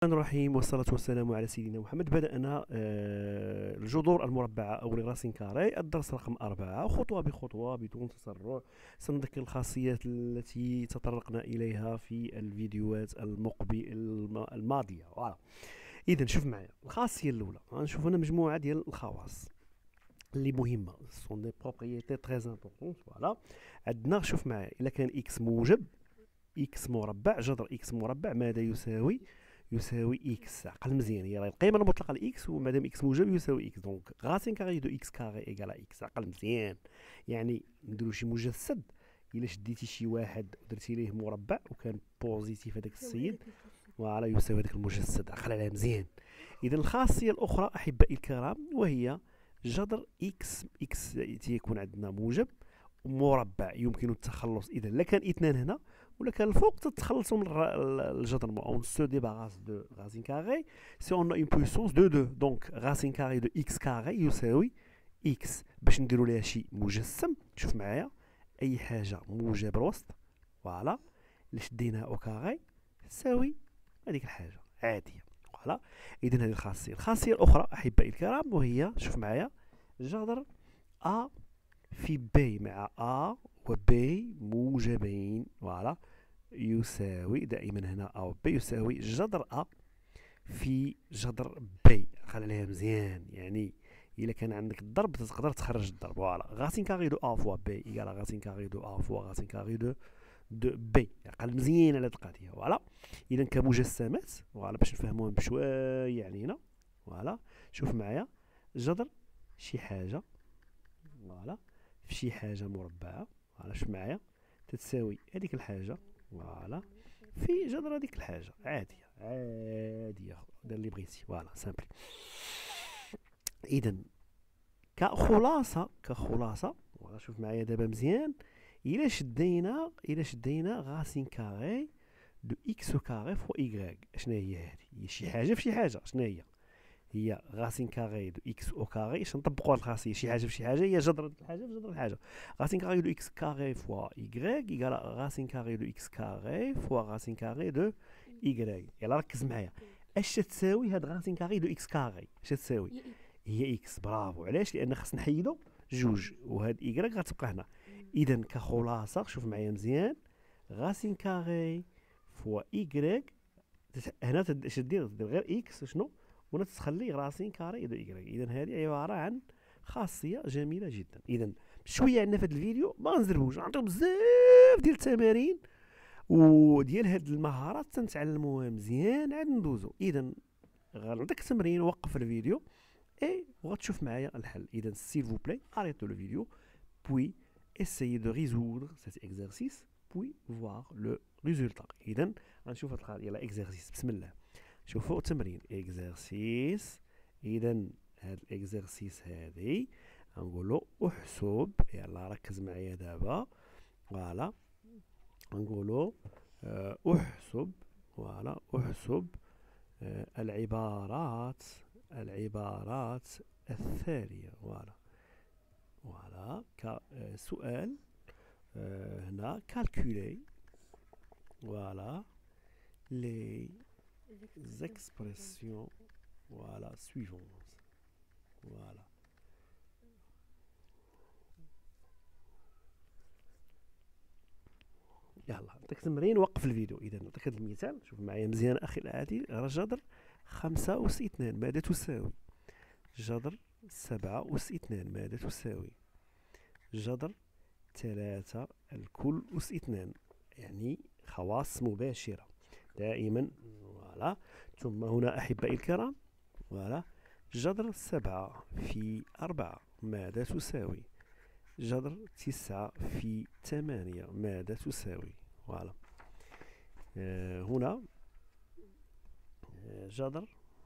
الرحمن الرحيم والصلاة والسلام على سيدنا محمد. بدأنا الجذور المربعة أو الراسين كاري، الدرس رقم 4. خطوة بخطوة بدون تسرع سنذكر الخاصيات التي تطرقنا إليها في الفيديوهات الماضية. إذا شوف معايا الخاصية الأولى، غنشوف هنا مجموعة ديال الخواص اللي مهمة، سون دي بروبريتي تري امبورطون. فوالا عندنا، شوف معايا، إلا كان إكس موجب، إكس مربع جذر إكس مربع ماذا يساوي؟ يساوي إكس. عقل مزيان، هي القيمة المطلقة لإكس، ومادام إكس موجب يساوي إكس، دونك غاسين كاري دو إكس كاري إيكال إكس. عقل مزيان، يعني نديرو شي مجسد. إلا شديتي شي واحد ودرتي ليه مربع وكان بوزيتيف هذاك السيد، فوالا يساوي هذاك المجسد. عقل عليها مزيان. إذا الخاصية الأخرى أحبائي الكرام وهي جذر إكس. إكس تيكون عندنا موجب مربع يمكن التخلص. إذا لا كان اثنان هنا ولا كان الفوق تتخلصوا من الجذر. اون سو ديباراس دو غاسين كاري سي اون اون بويسونس دو 2. دونك غاسين كاري دو اكس كاري يساوي اكس. باش نديروا ليها شي مجسم، شوف معايا، اي حاجه موجب الوسط، فوالا، اللي شديناها او كاري تساوي هذيك الحاجه عاديه. فوالا، اذا هذه الخاصيه الاخرى احبائي الكرام وهي، شوف معايا، جذر ا في بي مع ا وبي موجبين، فوالا، يساوي دائما هنا ا وبي يساوي جذر ا في جذر بي. خلي عليها مزيان، يعني الا كان عندك الضرب تقدر تخرج الضرب. فوالا، غاسين كاري دو ا فوا بي ايكال غاسين كاري دو ا فوا غاسين كاري دو بي. عقل مزيان على هاد القضيه. فوالا، اذا كمجسمات، فوالا، باش نفهموهم بشويه علينا. فوالا، شوف معايا، جذر شي حاجه، فوالا، في شي حاجه مربعه، فوالا، شوف معايا، تتساوي هذيك الحاجه، فوالا، في جذر هذيك الحاجه عاديه عاديه. دير اللي بغيتي، فوالا، سامبلي. اذا كخلاصه، فوالا، شوف معايا دابا مزيان. الا شدينا غاسين كاري دو اكس كاري فوا ايكغيك، شنو هي هذه؟ هي شي حاجه في شي حاجه. شنو هي غاسين كاري دو اكس او كاري. اش نطبقوا الخاصيه؟ شي حاجه في شي حاجه هي جذر الحاجه في جذر الحاجه. غاسين كاري دو اكس كاري فوا ايكغيك ايكال غاسين كاري دو اكس كاري فوا غاسين كاري دو ايكغيك. يلا ركز معايا، اش تساوي هاد غاسين كاري دو اكس كاري؟ اش تساوي؟ هي اكس. برافو. علاش؟ لان خصنا نحيدو جوج وهاد ايكغيك غتبقى هنا. اذا كخلاصه، شوف معايا مزيان، غاسين كاري فوا ايكغيك، هنا تدير غير اكس شنو، وهنا تخلي راسين كاري دو ايكغيك. اذا هذه عباره عن خاصيه جميله جدا. اذا شويه عندنا في هذا الفيديو، ما نزربوش، نعطيو بزاف ديال التمارين وديال هاد المهارات تنتعلموها مزيان عاد ندوزو. اذا غنعطيك تمرين، وقف الفيديو اي وغتشوف معايا الحل. اذا s'il vous plaît arrêtez le vidéo puis essayez de résoudre cet exercice puis voir le résultat. اذا غنشوف هاد القضيه. يلا اكزرسيس، بسم الله. شوفوا التمرين اكزرسيس. اذا هاد الاكزرسيس هادي غنقولوا احسب. يلا ركز معايا دابا. فوالا، غنقولوا احسب، فوالا، احسب العبارات التالية. فوالا، فوالا، كسؤال هنا calculer، voilà, les expressions, voilà, suivantes. Voilà. يلا نعطيك تمرين، وقف الفيديو. اذا نعطيك هذا المثال، شوف معايا مزيان اخي العادي. جذر 5 أس 2 ماذا تساوي؟ جذر 7 أس 2 ماذا تساوي؟ جذر 3 الكل أس 2، يعني خواص مباشرة دائما. فوالا، ثم هنا أحبائي الكرام، فوالا، جذر 7 في 4 ماذا تساوي؟ جذر 9 في 8 ماذا تساوي؟ فوالا، هنا جذر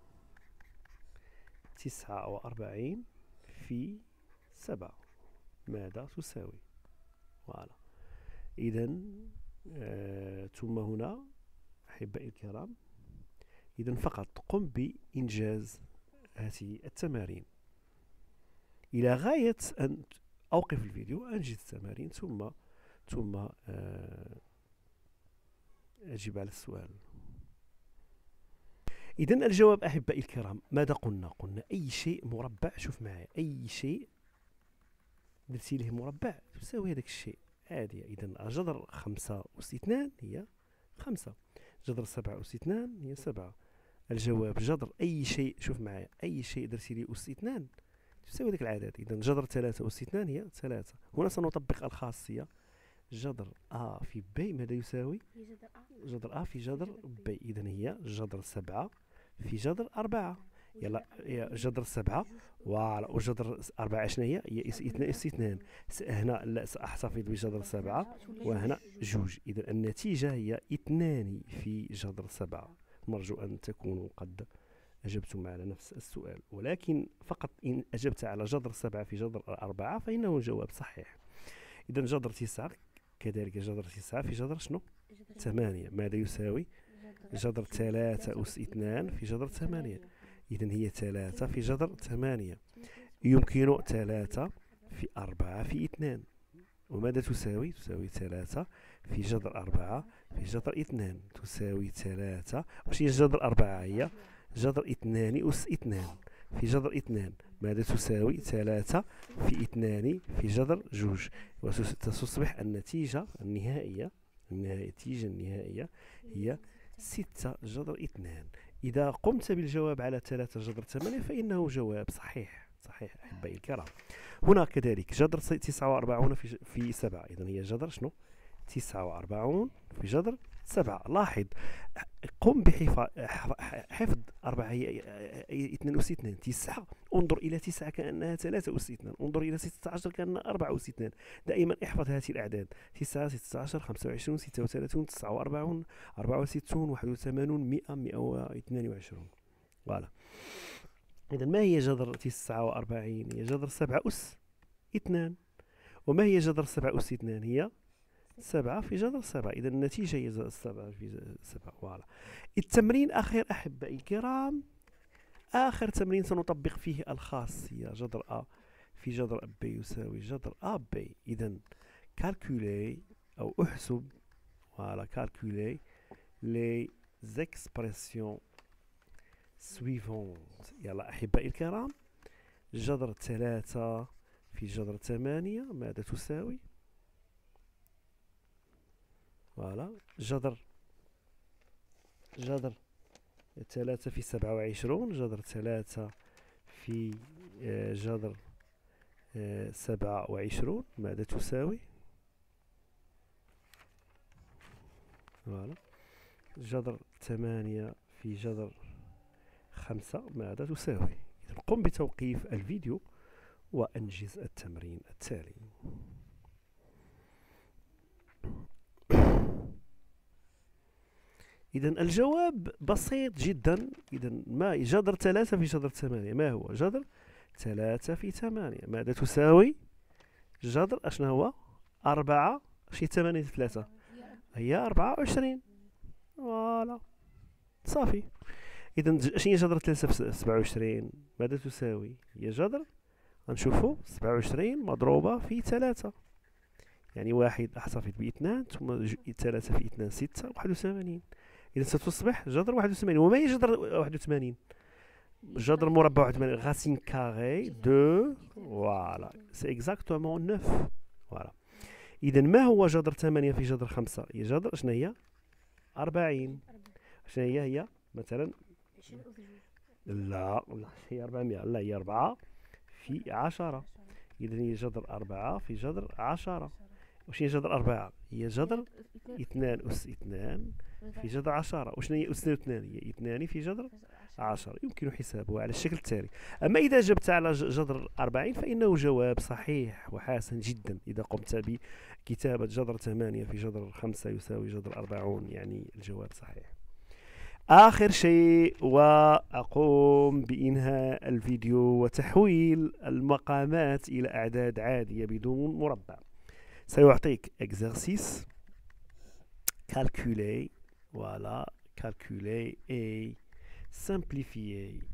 49 في 7 ماذا تساوي؟ فوالا. إذا ثم هنا أحبائي الكرام، إذا فقط قم بإنجاز هذه التمارين إلى غاية أن أوقف الفيديو، أنجز التمارين ثم أجيب على السؤال. إذا الجواب أحبائي الكرام ماذا قلنا؟ قلنا أي شيء مربع، شوف معايا، أي شيء درتي ليه مربع تساوي هذاك الشيء عادي. إذا جذر 5 أس 2 هي 5، جذر 7 أس 2 هي 7. الجواب جذر أي شيء، شوف معايا، أي شيء درتي ليه أس 2 تساوي ذاك العدد. إذا جذر 3 أس 2 هي 3. هنا سنطبق الخاصية جذر A في B ماذا يساوي؟ جذر A في جذر B. إذا هي جذر 7 في جذر 4. يلا جذر 7 وجذر 4 شنو هي؟ هي اس 2 اس 2. هنا لا سأحتفظ بجذر 7 وهنا جوج. إذا النتيجة هي 2 في جذر 7. نرجو أن تكونوا قد أجبتم على نفس السؤال، ولكن فقط إن أجبت على جذر 7 في جذر 4 فإنه جواب صحيح. إذا جذر 9 كذلك، جذر 9 في جذر شنو؟ 8 ماذا يساوي؟ جذر 3 أس 2 في جذر 8. إذا هي 3 في جذر 8. يمكن 3 في 4 في 2 وماذا تساوي؟ تساوي 3 في جذر 4 في جذر 2 تساوي 3. واش هي جذر 4؟ هي جذر 2 أس 2 في جذر 2 ماذا تساوي؟ 3 في 2 في جذر جوج. وتصبح النتيجة النهائية هي 6 جذر 2. إذا قمت بالجواب على 3 جذر 8 فإنه جواب صحيح. صحيح أحبائي الكرام. هنا كذلك جذر 49 في 7. إذا هي جذر شنو؟ 49 في جذر 7. لاحظ، قم بحفظ 4 هي 2 أس 2 9. انظر إلى 9 كأنها 3 أس 2. انظر إلى 16 كأنها 4 أس 2. دائما احفظ هذه الأعداد: 9 16 25 36 49 64 81 100 122. فوالا. إذا ما هي جذر 49؟ هي جذر 7 أس 2. وما هي جذر 7 أس 2؟ هي 7 في جذر 7. إذا النتيجة هي 7 في 7. فوالا. التمرين أخير أحبائي الكرام، آخر تمرين سنطبق فيه الخاصية جذر A في جذر B يساوي جذر AB. إذا كالكولي أو احسب، فوالا، كالكولي les expressions suivantes. يلا أحبائي الكرام، جذر 3 في جذر 8 ماذا تساوي؟ فوالا، جذر 3 في 27، جذر 3 في جذر 27 ماذا تساوي؟ فوالا، جذر 8 في جذر 5 ماذا تساوي؟ إذا قم بتوقيف الفيديو وأنجز التمرين التالي. إذا الجواب بسيط جدا. إذا ما جذر 3 في جذر 8 ما هو؟ جذر 3 في 8 ماذا تساوي؟ جذر أشنا هو؟ 4. شي 8 في 3 هي 24. فوالا صافي. إذا شنو هي جذر 3 في 27 ماذا تساوي؟ هي جذر، غنشوفو 27 مضروبة في 3، يعني واحد أحتفظ ب2 ثم 3 في 2 6 81. إذا ستصبح جذر 81. وما هي جذر 81؟ جذر مربع 81 racine carrée de voilà c'est exactement 9. voilà. إذا ما هو جذر 8 في جذر 5؟ هي جذر شنو هي؟ 40. شنو هي مثلا؟ لا هي 400. لا هي 4 في 10. إذا هي جذر 4 في جذر 10. وش هي جذر 4؟ هي جذر 2 أس 2 في جذر 10. وشنو هي أس 2؟ هي 2 في جذر 10. يمكن حسابه على الشكل التالي. أما إذا جبت على جذر 40 فإنه جواب صحيح وحسن جدا. إذا قمت بكتابة جذر 8 في جذر 5 يساوي جذر 40 يعني الجواب صحيح. آخر شيء وأقوم بإنهاء الفيديو وتحويل المقامات إلى أعداد عادية بدون مربع. سيعطيك exercice calculer voilà calculer et simplifier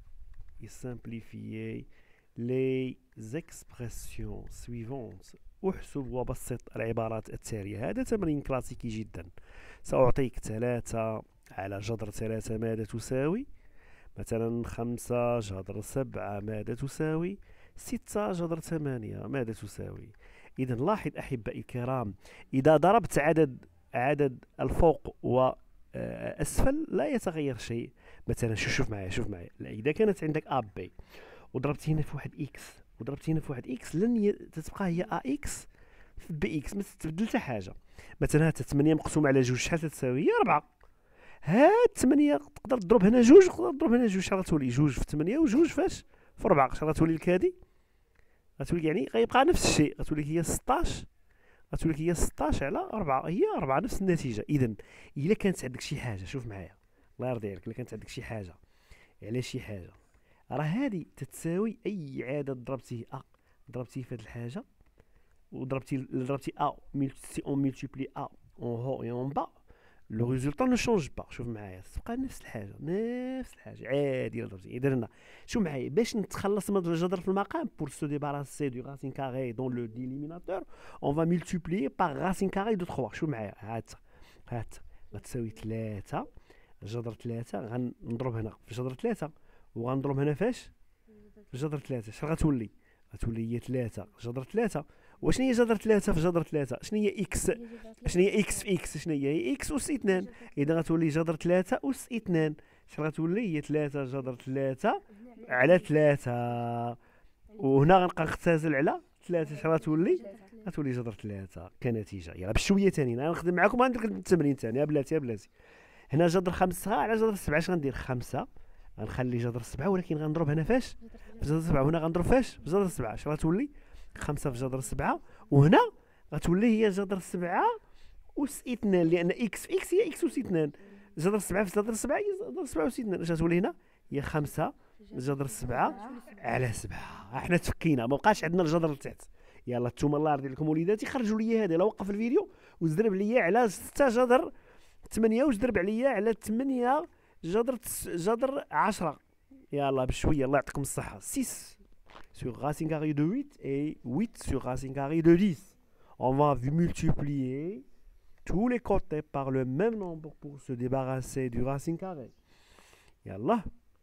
les expressions suivantes. احسب وبسط العبارات التالية. هذا تمرين كلاسيكي جدا. سأعطيك 3 على جذر 3 ماذا تساوي؟ مثلا 5 جذر 7 ماذا تساوي؟ 6 جذر 8 ماذا تساوي؟ إذا لاحظ أحبائي الكرام، إذا ضربت عدد الفوق وأسفل لا يتغير شيء. مثلا شوف معايا إذا كانت عندك أ بي وضربت هنا في واحد إكس وضربت هنا في واحد إكس، تتبقى هي أ إكس في بي إكس، ما تتبدل حتى حاجة. مثلا هات 8 مقسوم على 2 شحال تساوي؟ هي 4. هاد 8 تقدر تضرب هنا 2 وتقدر تضرب هنا 2، شحال غتولي؟ 2 في 8 و2 فاش؟ في 4. شحال غتولي لك هادي؟ غتولي يعني غيبقى نفس الشيء، غتولي هي 16، غتولي هي 16 على 4، هي 4 نفس النتيجة. إذا إلا كانت عندك شي حاجة، شوف معايا الله يرضي عليك، إلا كانت عندك شي حاجة على شي حاجة، راه هادي تتساوي أي عدد ضربتيه ضربتيه في هاد الحاجة ضربتي A si on multiplie A en haut et en bas, le résultat ne change pas. شوف معايا تبقى نفس الحاجة عادي. إذا هنا شوف معايا باش نتخلص من الجذر في المقام، pour se débarrasser du racine carré dans le dénominateur, on va multiplier par racine carrée de 3. شوف معايا هات غتساوي 3 جذر 3، غنضرب هنا في جذر 3 وغنضرب هنا فاش؟ في جذر 3. شحال غتولي؟ غتولي هي 3 جذر 3. وشنو هي جذر 3 في جذر 3؟ شنو هي اكس؟ شنو هي اكس في اكس؟ شنو هي اكس اس 2. اذا غتولي جذر 3 اس 2. شحال غتولي؟ هي 3 جذر 3 على 3. وهنا غنبقى نختزل على 3. شحال غتولي؟ غتولي جذر 3 كنتيجه. يلا بشويه ثاني انا نخدم معكم، غندير التمرين ثاني. بلاتي هنا جذر 5 على جذر 7. اش غندير؟ 5 غنخلي جذر 7 ولكن غنضرب هنا فاش؟ في جذر 7. وهنا غنضرب فاش؟ في جذر 7. شحال غتولي؟ 5 في جذر 7. وهنا غتولي هي جذر 7 أس 2، لأن إكس في إكس هي إكس أس 2. جذر 7 في جذر 7 هي جذر 7 أس 2. اش غتولي هنا؟ هي 5 جذر 7 على 7. احنا تفكينا، ما بقاش عندنا الجذر لتحت. يلا نتوما الله يرضي لكم وليداتي خرجوا لي هذه. لو وقف الفيديو وزرب لي على 6 جذر 8 وجرب عليا على 8 جذر 10. يلا بشويه الله يعطيكم الصحه. 6 sur racine carrée de 8 et 8 sur racine carrée de 10. On va multiplier tous les côtés par le même nombre pour se débarrasser du racine carrée. يلا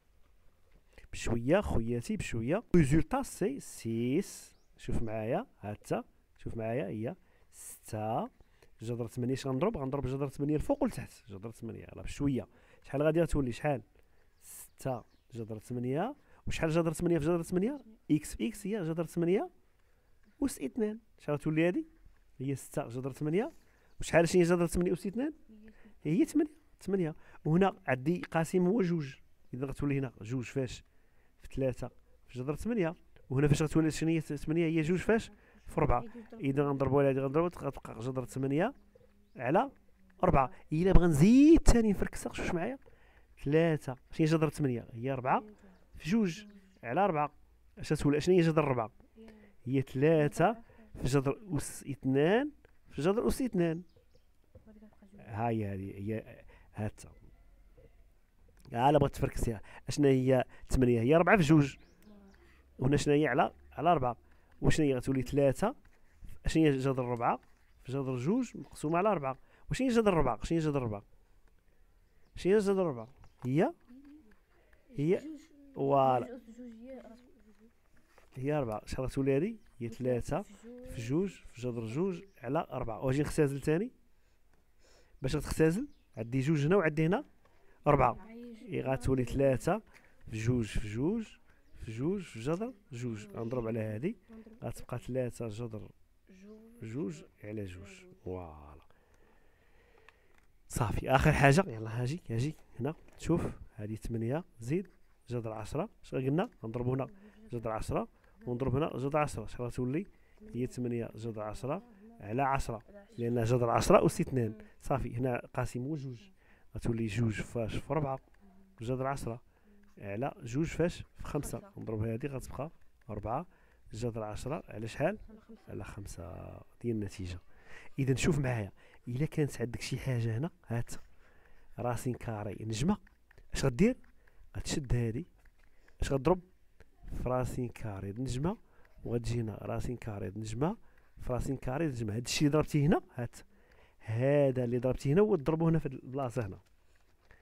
بشويه خوياتي بشويه. résultat c'est 6. شوف معايا هاتا، شوف معايا هي 6 جذر 8. اش غنضرب جذر 8 الفوق والتحت. جذر 8 يلا بشويه. شحال غادي تولي؟ شحال؟ 6 جذر 8. وشحال جذر 8 في جذر 8؟ اكس في اكس هي جذر 8 أس 2. شحال غتولي هادي؟ هي 6 جذر 8. وشحال شنو هي جذر 8 أس 2؟ هي 8. وهنا عندي قاسم هو 2. اذا غتولي هنا 2 فاش؟ في 3 في جذر 8. وهنا فاش غتولي شنو هي 8؟ هي 2 فاش؟ في 4. اذا غنضربوا على هادي غتبقى جذر 8 على 4. الا بغا نزيد ثاني نفركسها شوف معايا 3. شنو هي جذر 8؟ هي 4 في 2 على 4. اش تولي؟ شنو هي جذر 4؟ هي 3 في جذر أس 2 في جذر أس 2. هاي هي هات. الا بغيت تفركسيها اشنا هي 8 هي 4 في 2. وهنا شنو هي على 4. وشنو هي غتولي 3. شنو هي جذر 4 في جذر 2 مقسومه على 4. وشنو هي جذر 4؟ شنو هي جذر 4؟ شنو هي جذر 4؟ هي فوالا هي 4. شحال غتولي هادي؟ هي 3 في 2 في جذر 2 على 4. واجي نختزل ثاني باش غتختزل. عندي 2 هنا وعندي هنا 4. غتولي 3 في 2 في 2 في 2 في جذر 2. غنضرب على هادي غتبقى 3 جذر 2 على 2. فوالا صافي. اخر حاجه يلا هاجي هنا شوف هادي 8 زيد جذر 10. اش قلنا؟ غنضربو هنا جذر 10 ونضرب هنا جذر 10. شحال غتولي؟ هي 8 جذر 10 على 10 لان جذر 10 أس 2. صافي. هنا قاسم هو 2 غتولي 2 فاش في 4 جذر 10 على 2 فاش في 5. نضرب هذه غتبقى 4 جذر 10 على شحال؟ على 5 ديال النتيجه. اذا شوف معايا الا كانت عندك شي حاجه هنا هات راسين كاري نجمه، اش غدير؟ غتشد هذه اش غضرب في راسين كاري نجمه، وغتجي هنا راسين كاري نجمه في راسين كاري نجمه. هذا الشيء اللي ضربتيه هنا هات هذا اللي ضربتيه هنا وتضربه هنا في البلاصه هنا.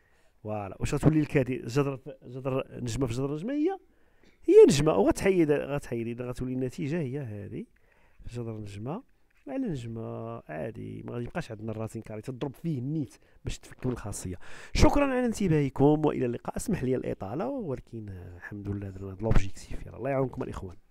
فوالا واش غتولي الكادي جذر نجمه في جذر نجمه، هي نجمه، وغتحيد اذا غتولي النتيجه هي هذه جذر نجمه على نجمه عادي. ما غادي يبقاش عندنا الراسين كاري تضرب فيه النيت باش تفك من الخاصيه. شكرا على انتباهكم والى اللقاء. اسمح لي الاطاله ولكن الحمد لله درنا هذا لوبجيكتيف. يلا الله يعاونكم الاخوان.